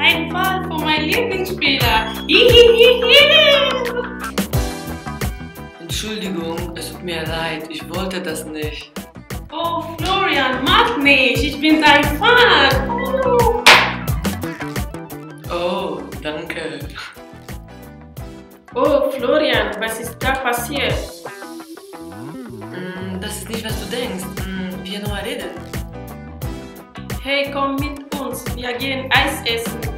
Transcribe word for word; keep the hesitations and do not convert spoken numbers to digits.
ein Fall von meinem Lieblingsspieler. Hihihihi. Entschuldigung, es tut mir leid, ich wollte das nicht. Oh, Florian, mach nicht, ich bin dein Fan. Uh. Oh, danke. Oh, Florian, was ist da passiert? Mm, das ist nicht, was du denkst. Mm, wir nur reden. Hey, komm mit uns, wir gehen Eis essen.